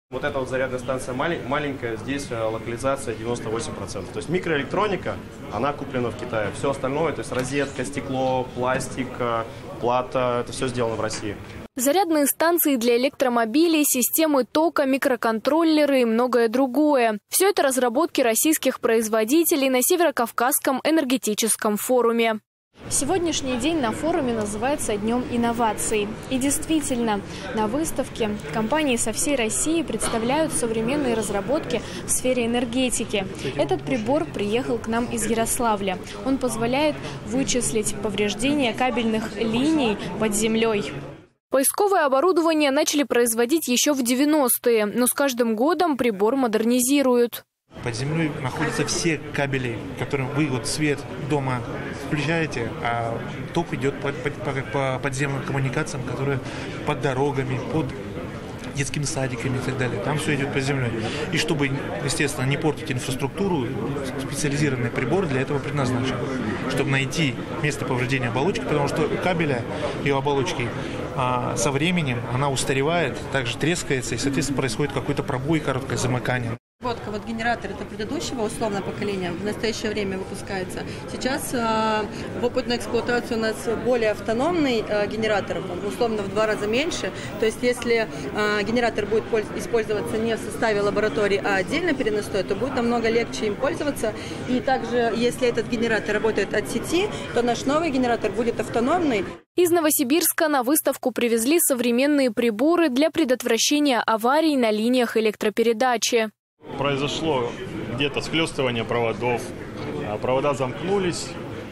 Вот эта вот зарядная станция маленькая, здесь локализация 98%. То есть микроэлектроника, она куплена в Китае. Все остальное, то есть розетка, стекло, пластик, плата, это все сделано в России. Зарядные станции для электромобилей, системы тока, микроконтроллеры и многое другое. Все это разработки российских производителей на Северокавказском энергетическом форуме. Сегодняшний день на форуме называется Днем инноваций. И действительно, на выставке компании со всей России представляют современные разработки в сфере энергетики. Этот прибор приехал к нам из Ярославля. Он позволяет вычислить повреждения кабельных линий под землей. Поисковое оборудование начали производить еще в 90-е, но с каждым годом прибор модернизируют. Под землей находятся все кабели, которым вы свет дома включаете, а ток идет по подземным коммуникациям, которые под дорогами, под детскими садиками и так далее. Там все идет под землей. И чтобы, естественно, не портить инфраструктуру, специализированный прибор для этого предназначен. Чтобы найти место повреждения оболочки, потому что у кабеля и у оболочки со временем она устаревает, также трескается, и, соответственно, происходит какой-то пробой, короткое замыкание. Вот генератор это предыдущего условно поколения в настоящее время выпускается. Сейчас в опытной эксплуатации у нас более автономный генератор, условно в 2 раза меньше. То есть если генератор будет использоваться не в составе лаборатории, а отдельно переносной, то будет намного легче им пользоваться. И также если этот генератор работает от сети, то наш новый генератор будет автономный. Из Новосибирска на выставку привезли современные приборы для предотвращения аварий на линиях электропередачи. Произошло где-то схлестывание проводов, провода замкнулись,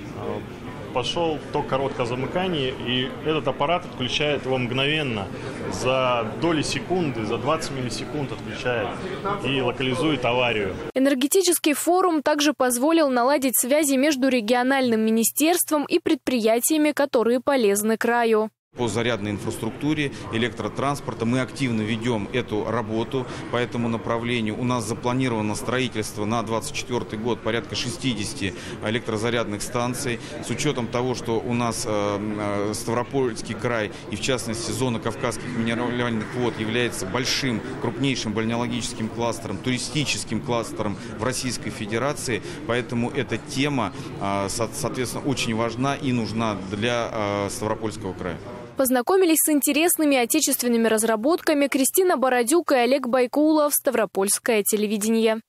пошел ток короткого замыкания, и этот аппарат отключает его мгновенно, за доли секунды, за 20 миллисекунд отключает и локализует аварию. Энергетический форум также позволил наладить связи между региональным министерством и предприятиями, которые полезны краю. По зарядной инфраструктуре, электротранспорта мы активно ведем эту работу по этому направлению. У нас запланировано строительство на 2024 год порядка 60 электрозарядных станций. С учетом того, что у нас Ставропольский край и в частности зона Кавказских минеральных вод является большим, крупнейшим бальнеологическим кластером, туристическим кластером в Российской Федерации. Поэтому эта тема, соответственно, очень важна и нужна для Ставропольского края. Познакомились с интересными отечественными разработками Кристина Бородюк и Олег Байкулов, Ставропольское телевидение.